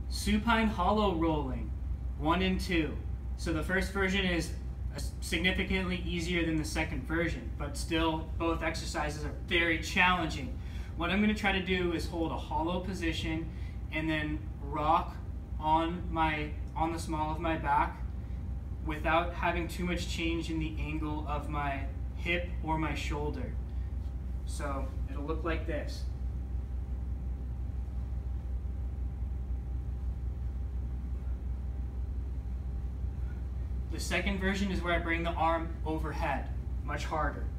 Supine hollow rolling, 1 and 2. So the first version is significantly easier than the second version, but still both exercises are very challenging. What I'm going to try to do is hold a hollow position and then rock on the small of my back without having too much change in the angle of my hip or my shoulder. So it'll look like this. The second version is where I bring the arm overhead, much harder.